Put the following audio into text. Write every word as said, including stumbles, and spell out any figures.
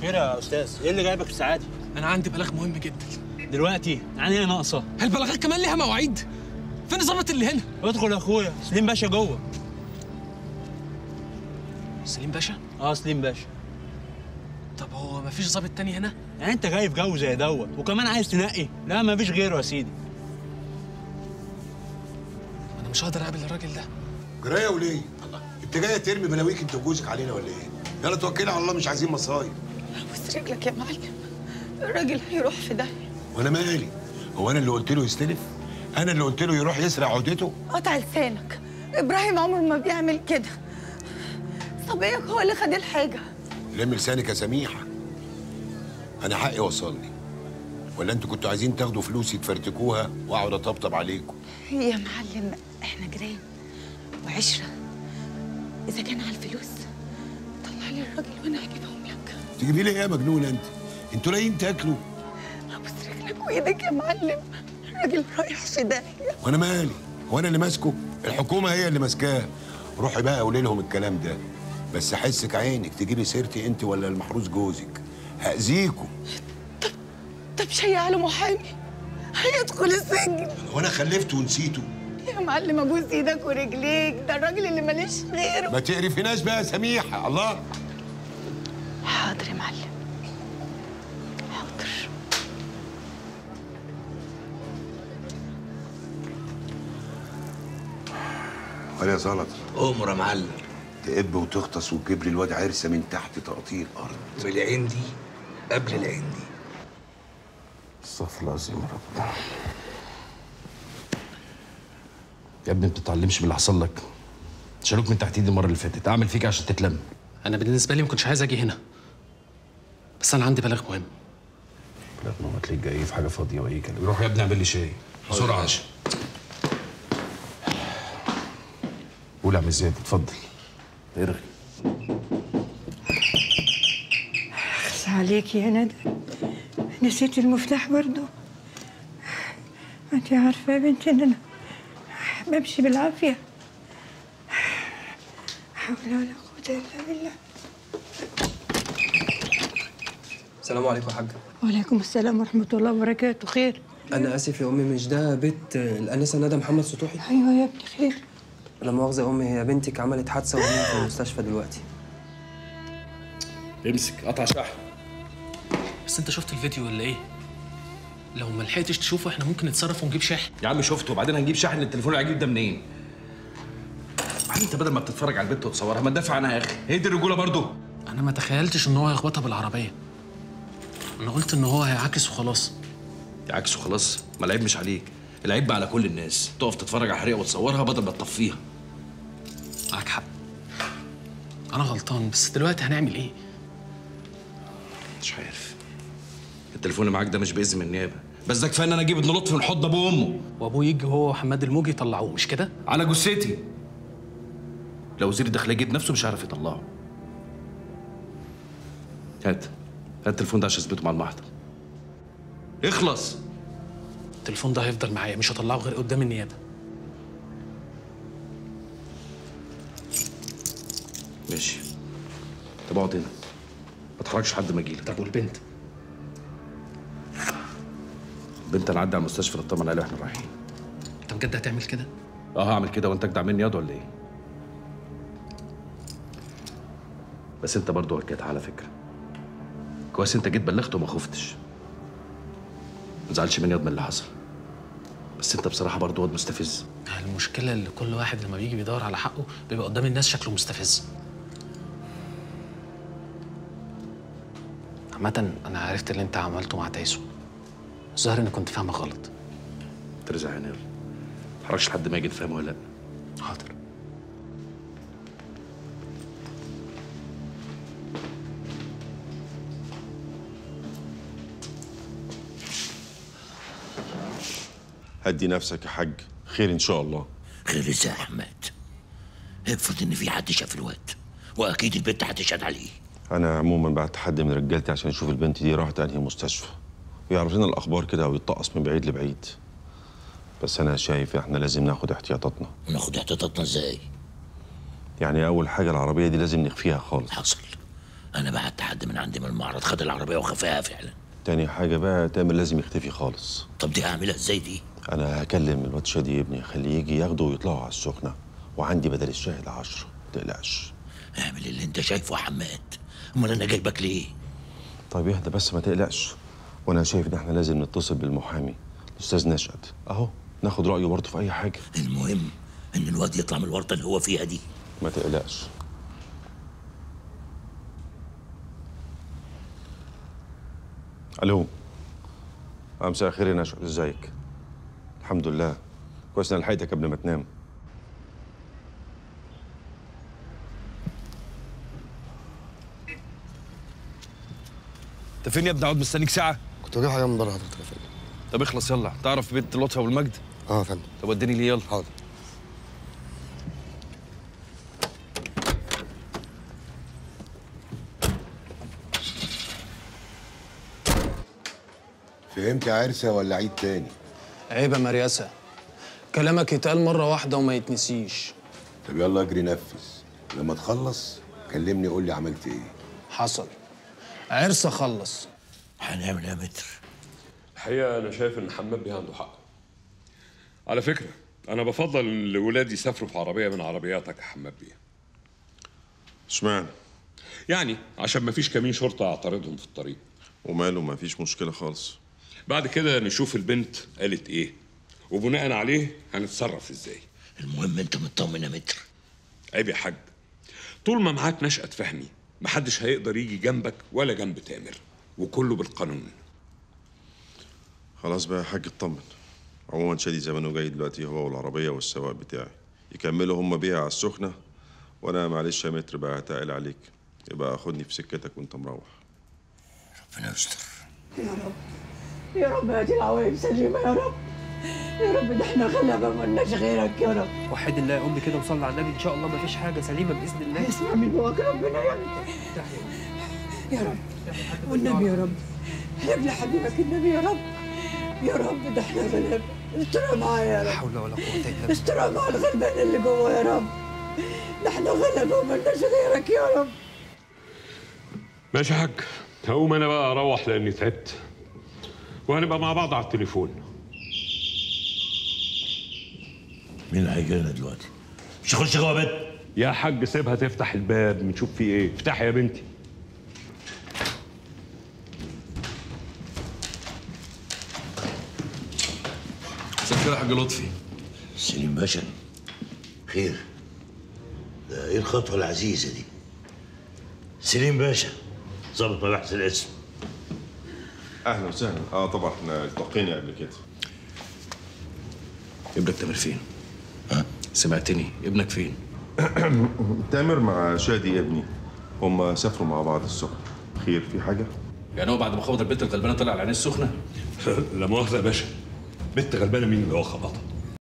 خير يا استاذ، ايه اللي جايبك في الساعه دي؟ انا عندي بلاغ مهم جدا. دلوقتي؟ يعني ايه ناقصه؟ البلاغات كمان ليها مواعيد. فين الظابط اللي هنا؟ ادخل يا اخويا، سليم باشا جوه. سليم باشا؟ اه سليم باشا. طب هو مفيش ظابط تاني هنا؟ يعني انت جاي في جو زي دوت وكمان عايز تنقي؟ لا مفيش غيره يا سيدي. انا مش هقدر اقابل الراجل ده. جرايه وليه؟ الله، انت جايه ترمي بلاويك انت وجوزك علينا ولا ايه؟ يلا توكلي على الله، مش عايزين مصايب. بص رجلك يا معلم، الراجل هيروح في داهيه. وانا مالي؟ هو انا اللي قلت له يستلف؟ انا اللي قلت له يروح يسرق عهدته؟ قطع لسانك، ابراهيم عمره ما بيعمل كده. صبيك هو اللي خد الحاجه. لم لسانك يا سميحه. انا حقي وصلني، ولا انتوا كنتوا عايزين تاخدوا فلوسي تفرتكوها واقعد اطبطب عليكم؟ يا معلم احنا جيران وعشره، اذا كان على الفلوس طلع لي الراجل وانا هجيبهم لك. تجيبي لي ايه يا مجنونه انت؟ انتوا لاقيين تاكلوا؟ ابوس رجلك وايدك يا معلم، الراجل رايح في داهيه. وانا مالي؟ هو انا اللي ماسكه؟ الحكومه هي اللي ماسكاه. روحي بقى قولي لهم الكلام ده، بس حسك عينك تجيبي سيرتي انت ولا المحروس جوزك، هاذيكوا. طب طب شيع له محامي هيدخل السجن. وانا خلفته ونسيته؟ يا معلم ابوس ايدك ورجليك، ده الراجل اللي ماليش غيره. ما تقرفيناش بقى يا سميحه. الله. حاضر يا معلم، حاضر. ولا يا زلط أؤمر يا معلم. تقب وتغطس وتجيب لي الواد عرسه من تحت تقطيع الارض. والعين دي قبل العين دي. استغفر الله العظيم يا رب. يا ابني ما بتتعلمش من اللي حصل لك. شالوك من تحت ايدي المره اللي فاتت، اعمل فيك عشان تتلم. انا بالنسبه لي ما كنتش عايز اجي هنا، بس انا عندي بلاغ مهم. بلاغ مهم؟ تلاقيك جاي في حاجه فاضيه واي كلام. روح يا ابني اعمل لي شاي بسرعه. عشان قول يا عم زياد، اتفضل. ارغي. اخس عليك يا ندى، نسيت المفتاح برضو. انت عارفه يا بنتي ان انا بمشي بالعافيه. حول ولا قوه الا بالله. السلام عليكم يا حاجه. وعليكم السلام ورحمه الله وبركاته. خير؟ انا اسف يا امي، مش ده بيت الانسه ندى محمد سطوحي؟ ايوه يا ابني خير. لا مؤاخذه يا امي، هي بنتك عملت حادثه وهي في المستشفى دلوقتي. امسك قطع شحن. بس انت شفت الفيديو ولا ايه؟ لو ما لحقتش تشوفه احنا ممكن نتصرف ونجيب شاحن. يا عم شفته، وبعدين هنجيب شاحن. التليفون اللي هجيب ده منين؟ بعدين انت بدل ما بتتفرج على البنت وتصورها ما تدافع عنها يا اخي. هي دي الرجوله برضه؟ انا ما تخيلتش ان هو هيخبطها بالعربيه. انا قلت ان هو هيعاكس وخلاص. يعاكس وخلاص؟ ما العيب مش عليك، العيب بقى على كل الناس. تقف تتفرج على حريقه وتصورها بدل ما تطفيها. معاك حق، انا غلطان، بس دلوقتي هنعمل ايه؟ مش عارف. التليفون اللي معاك ده مش باذن من النيابه، بس ده كفايه ان انا اجيب ابن لطفي من حضن ابوه وامه. وابوه يجي هو وحماد الموجي يطلعوه، مش كده؟ على جثتي. لو وزير الداخليه جه بنفسه مش هيعرف يطلعه. هات هات التليفون ده عشان اثبته مع المحضر. اخلص. التليفون ده هيفضل معايا، مش هطلعه غير قدام النيابه. ماشي. طب اقعد هنا، ما تخرجش لحد ما اجيلك. طب والبنت؟ البنت انا اعدي على المستشفى نطمن عليها واحنا رايحين. انت بجد هتعمل كده؟ اه هعمل كده، وانت اجدع مني ياض ولا ايه؟ بس انت برضه وكيت على فكره. كويس انت جيت بلغت وما خفتش. ما تزعلش مني ياض من اللي حصل، بس انت بصراحه برضه واد مستفز. المشكله اللي كل واحد لما بيجي بيدور على حقه بيبقى قدام الناس شكله مستفز. عامة انا عرفت اللي انت عملته مع تايسو. الظاهر اني كنت فاهمه غلط. ترزع يا نير، ما تحركش لحد ما يجي تفهمه ولا لا. حاضر. هدي نفسك يا حاج، خير ان شاء الله. خير ازاي يا حماد؟ افرض ان في حد شاف الواد، واكيد البنت هتشهد عليه. انا عموما بعت حد من رجالتي عشان اشوف البنت دي راحت انهي مستشفى، ويعرف لنا الاخبار كده ويتطقص من بعيد لبعيد. بس انا شايف احنا لازم ناخد احتياطاتنا. وناخد احتياطاتنا ازاي؟ يعني اول حاجه العربيه دي لازم نخفيها خالص. حصل. انا بعت حد من عندي من المعرض خد العربيه وخفاها فعلا. تاني حاجه بقى تامر لازم يختفي خالص. طب دي هعملها ازاي دي؟ انا هكلم الواد شادي ابني اخليه يجي ياخده ويطلعوا على السخنه، وعندي بدل الشاهد عشرة، ما تقلقش. اعمل اللي انت شايفه يا حماد، امال انا جايبك ليه؟ طيب اهدى بس ما تقلقش، وانا شايف ان احنا لازم نتصل بالمحامي الاستاذ نشأت اهو، ناخد رايه برضه في اي حاجه. المهم ان الواد يطلع من الورطه اللي هو فيها دي. ما تقلقش. الو. مساء الخير يا نشأت، ازيك؟ الحمد لله، كويس اني لحقتك قبل ما تنام. انت فين يا ابني؟ اقعد مستنيك ساعه. كنت بجيب حاجه من بره حضرتك يا فندم. طب اخلص يلا. تعرف بنت لطفى والمجد؟ اه يا فندم. طب وديني ليه؟ يلا. حاضر. فهمت يا عرسه ولا عيد تاني؟ عيب يا مرياسة، كلامك يتقال مرة واحدة وما يتنسيش. طب يلا اجري نفذ، لما تخلص كلمني قول لي عملت ايه. حصل. عرسة خلص. هنعمل ايه يا متر؟ الحقيقة أنا شايف إن حماد بيه عنده حق. على فكرة أنا بفضل إن الولاد يسافروا في عربية من عربياتك يا حماد بيه. اشمعنى؟ يعني عشان مفيش كمين شرطة يعترضهم في الطريق. وماله، مفيش مشكله خالص. بعد كده نشوف البنت قالت إيه، وبناء عليه هنتصرف إزاي. المهم أنت مطمن يا متر؟ عيب يا حاج، طول ما معاك نشأت فهمي محدش هيقدر يجي جنبك ولا جنب تامر، وكله بالقانون. خلاص بقى يا حاج اطمن. عموما شادي زمانه جاي دلوقتي، هو والعربيه والسواق بتاعي، يكملوا هم بيها على السخنه، وانا معلش يا متر بقى هتقل عليك، يبقى خدني في سكتك وانت مروح. ربنا يستر. يا رب يا رب هاتي العواقب سليمه يا رب. يا رب ده احنا غلابه مالناش غيرك يا رب. وحد الله يا امي كده وصلي على النبي، ان شاء الله ما فيش حاجه سليمه باذن الله. اسمع من بواك ربنا يا رب. يا رب والنبي يا رب، هب لحبيبك النبي يا رب. يا رب ده احنا غلابه، استرها معايا يا رب. لا حول ولا قوه الا بالله. استرها مع الغلبان اللي جوه يا رب. ده احنا غلابه ومالناش غيرك يا رب. ماشي يا حاج، هقوم أنا بقى أروح لأني تعبت، وهنبقى مع بعض على التليفون. مين اللي هيجي لنا دلوقتي؟ مش هخش جوه بيت؟ يا حاج سيبها تفتح الباب نشوف فيه ايه. افتحي يا بنتي. مساء الخير يا حاج لطفي. سليم باشا، خير؟ ده ايه الخطوه العزيزه دي؟ سليم باشا، ظابط مباحث الاسم. اهلا وسهلا. اه طبعا احنا التقينا قبل كده. ابنك تامر فين؟ ها؟ سمعتني، ابنك فين؟ تامر مع شادي ابني، هم سافروا مع بعض السخنه. خير في حاجه؟ يعني هو بعد ما خبط البنت الغلبانه طلع على عينيه السخنه؟ لا مؤاخذه يا باشا، بنت غلبانه مين اللي هو خبطها؟